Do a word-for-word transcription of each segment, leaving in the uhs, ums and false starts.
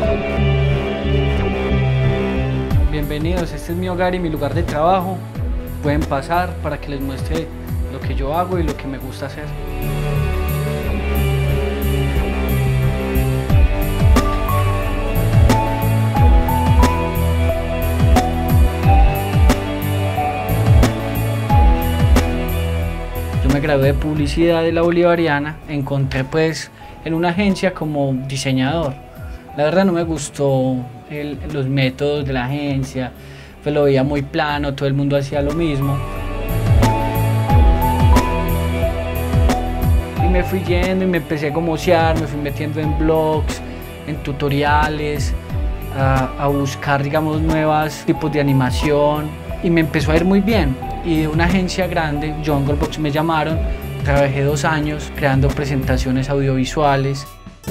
Bienvenidos, este es mi hogar y mi lugar de trabajo. Pueden pasar para que les muestre lo que yo hago y lo que me gusta hacer. Yo me gradué de publicidad de la Bolivariana, encontré pues en una agencia como diseñador. La verdad no me gustó el, los métodos de la agencia, pues lo veía muy plano, todo el mundo hacía lo mismo. Y me fui yendo y me empecé a gomosear, me fui metiendo en blogs, en tutoriales, a, a buscar, digamos, nuevos tipos de animación y me empezó a ir muy bien. Y de una agencia grande, Jungle Box, me llamaron, trabajé dos años creando presentaciones audiovisuales.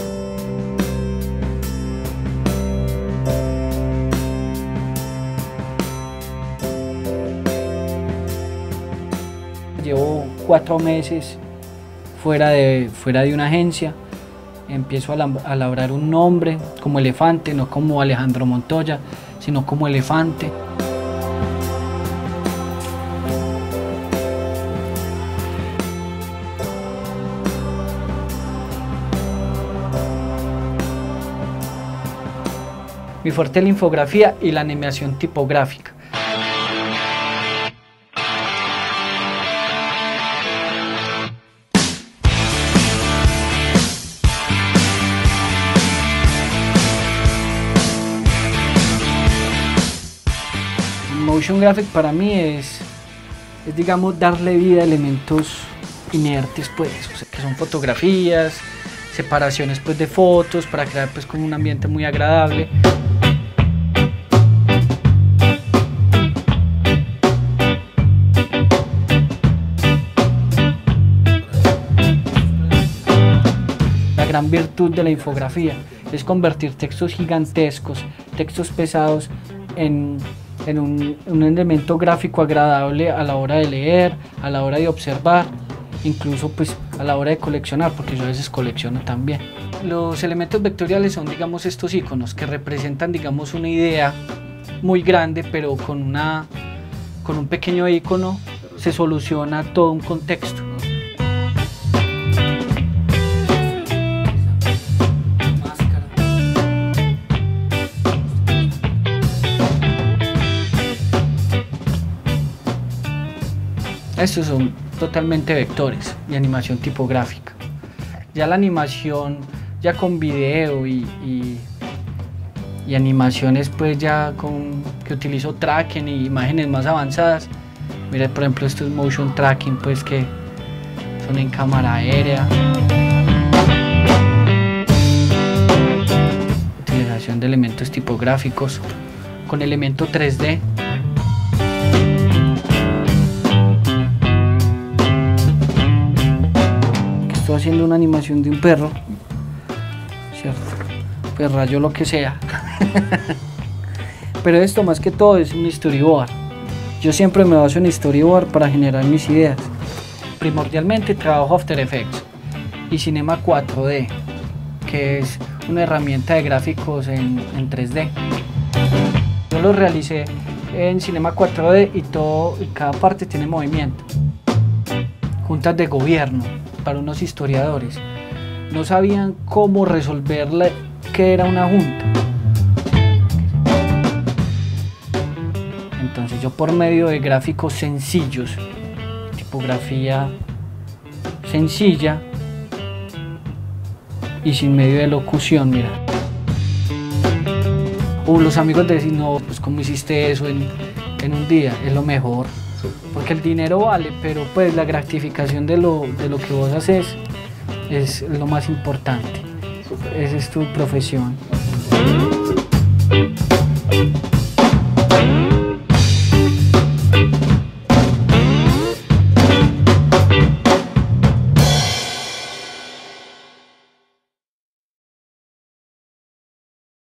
Llevo cuatro meses fuera de, fuera de una agencia, empiezo a, la, a labrar un nombre como Elefante, no como Alejandro Montoya, sino como Elefante. Mi fuerte es la infografía y la animación tipográfica. Motion graphic para mí es, es digamos, darle vida a elementos inertes, pues, o sea, que son fotografías, separaciones pues, de fotos para crear pues, como un ambiente muy agradable. La gran virtud de la infografía es convertir textos gigantescos, textos pesados en, en un, un elemento gráfico agradable a la hora de leer, a la hora de observar, incluso pues a la hora de coleccionar, porque yo a veces colecciono también. Los elementos vectoriales son, digamos, estos iconos que representan, digamos, una idea muy grande, pero con, una, con un pequeño icono se soluciona todo un contexto. Estos son totalmente vectores y animación tipográfica. Ya la animación, ya con video y, y, y animaciones pues ya con que utilizo tracking y imágenes más avanzadas. Mira, por ejemplo, esto es motion tracking, pues que son en cámara aérea. Utilización de elementos tipográficos con elemento tres D. Estoy haciendo una animación de un perro, ¿cierto? Pues rayo lo que sea. Pero esto más que todo es un storyboard. Yo siempre me baso en storyboard para generar mis ideas. Primordialmente trabajo After Effects y Cinema cuatro D, que es una herramienta de gráficos en, en tres D. Yo lo realicé en Cinema cuatro D y, todo, y cada parte tiene movimiento. Juntas de gobierno. Para unos historiadores, no sabían cómo resolverle qué era una junta. Entonces yo por medio de gráficos sencillos, tipografía sencilla y sin medio de locución, mira. Uh, los amigos decían, no, pues cómo hiciste eso en, en un día, es lo mejor. Porque el dinero vale, pero pues la gratificación de lo, de lo que vos haces es lo más importante. Esa es tu profesión.